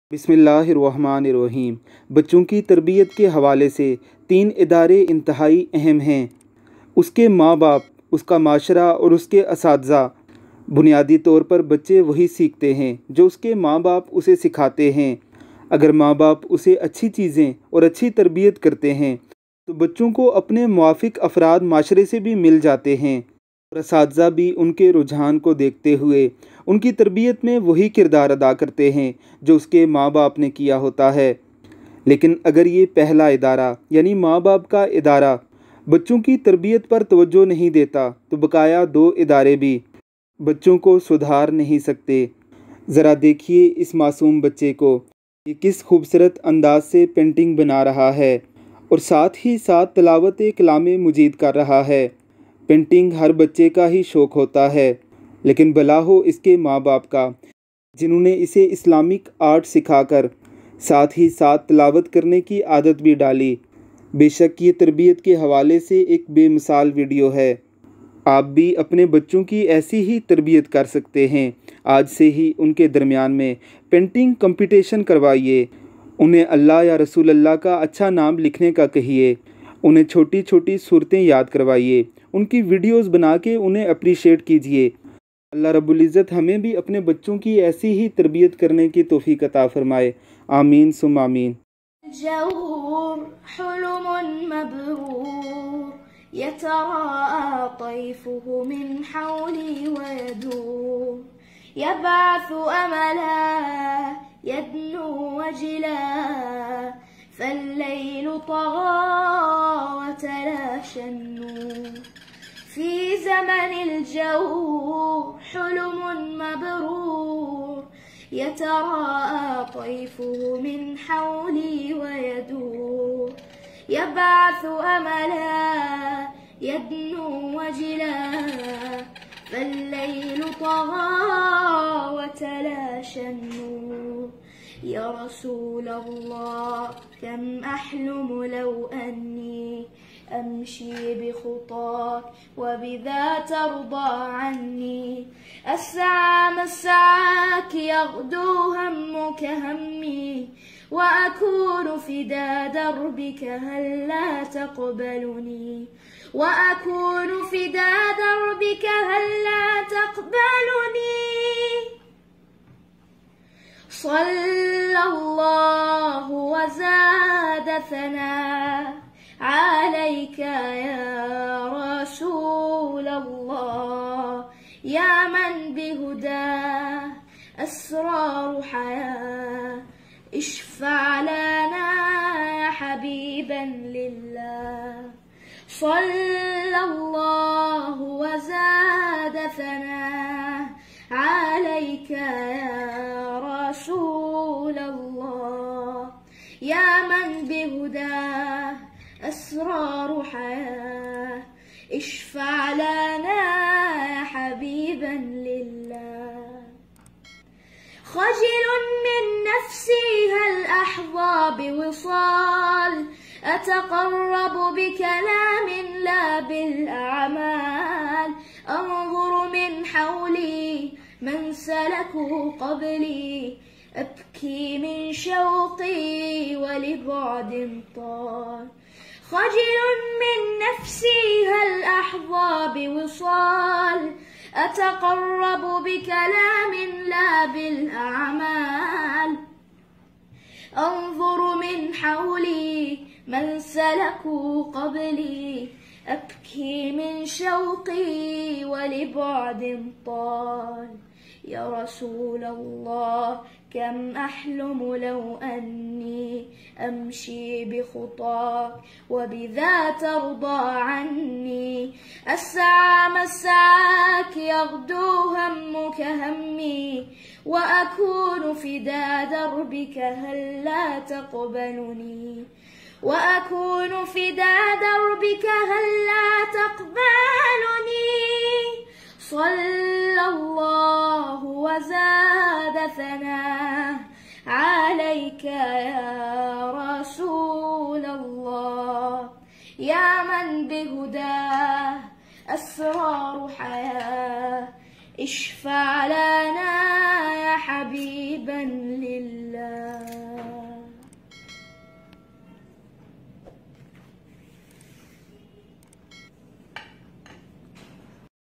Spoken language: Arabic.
बिस्मिल्लाहिर्रहमानिर्रहीम। बच्चों की तरबियत के हवाले से 3 इदारे इंतहाई अहम हैं। उसके माँ बाप, उसका माशरा और उसके असातिज़ा। बुनियादी तौर पर बच्चे वही सीखते हैं जो उसके माँ बाप उसे सिखाते हैं। अगर माँ बाप उसे अच्छी चीज़ें और अच्छी तरबियत करते हैं तो बच्चों को अपने मुआफ़िक अफराद माशरे से भी मिल जाते हैं और असातिज़ा भी उनके रुझान को देखते हुए उनकी तरबियत में वही किरदार अदा करते हैं जो उसके माँ बाप ने किया होता है। लेकिन अगर ये पहला इदारा यानी माँ बाप का इदारा बच्चों की तरबियत पर तवज्जो नहीं देता तो बकाया 2 इदारे भी बच्चों को सुधार नहीं सकते। ज़रा देखिए इस मासूम बच्चे को, ये किस खूबसूरत अंदाज से पेंटिंग बना रहा है और साथ ही साथ तिलावत कलाम मुजीद कर रहा है। पेंटिंग हर बच्चे का ही शौक़ होता है, लेकिन भला हो इसके माँ बाप का जिन्होंने इसे इस्लामिक आर्ट सिखाकर साथ ही साथ तिलावत करने की आदत भी डाली। बेशक ये तरबियत के हवाले से एक बेमिसाल वीडियो है। आप भी अपने बच्चों की ऐसी ही तरबियत कर सकते हैं। आज से ही उनके दरमियान में पेंटिंग कंपटीशन करवाइए। उन्हें अल्लाह या रसूल अल्लाह का अच्छा नाम लिखने का कहिए। उन्हें छोटी छोटी सूरतें याद करवाइए। उनकी वीडियोस बना के उन्हें अप्रिशिएट कीजिए। अल्लाह रब्बुल इज़्ज़त हमें भी अपने बच्चों की ऐसी ही तरबियत करने की तौफीक अता फरमाए। आमीन सुम्मा आमीन। يتراءى طيفه من حولي ويدور يبعث أملا يدنو وجلا فالليل طغى وتلاشى النور في زمن الجو حلم مبرور يتراءى طيفه من حولي ويدور يبعث أملا يدنو وجلا فالليل طغى وتلاشى النور يا رسول الله كم أحلم لو أني أمشي بخطاك وبذا ترضى عني أسعى مسعاك يغدو همك همي وأكون فدا دربك هلا تقبلني وأكون فدا دربك هلا تقبلني صلى الله وزاد ثناء عليك يا رسول الله يا من بهداه أسرار حياة اشفع لنا يا حبيبا لله صلى الله وزاد ثناه عليك يا رسول الله يا من بهداه أسرار حياة اشفع لنا يا حبيبا لله خجل من نفسي هل أحظى بوصال أتقرب بكلام لا بالأعمال أنظر من حولي من سلكوا قبلي أبكي من شوقي ولبعد طال خجل من نفسي هل أحظى بوصال أتقرب بكلام لا بالأعمال أنظر من حولي من سلكوا قبلي أبكي من شوقي ولبعد طال يا رسول الله كم أحلم لو أني أمشي بخطاك وبذا ترضى عني أسعى مسعاك يغدو همك همي وأكون فدا دربك هلا تقبلني وأكون فدا دربك هلا تقبلني صلى الله وزاد ثناه عليك يا رسول الله يا من بهداه أسرار حياة اشفع لنا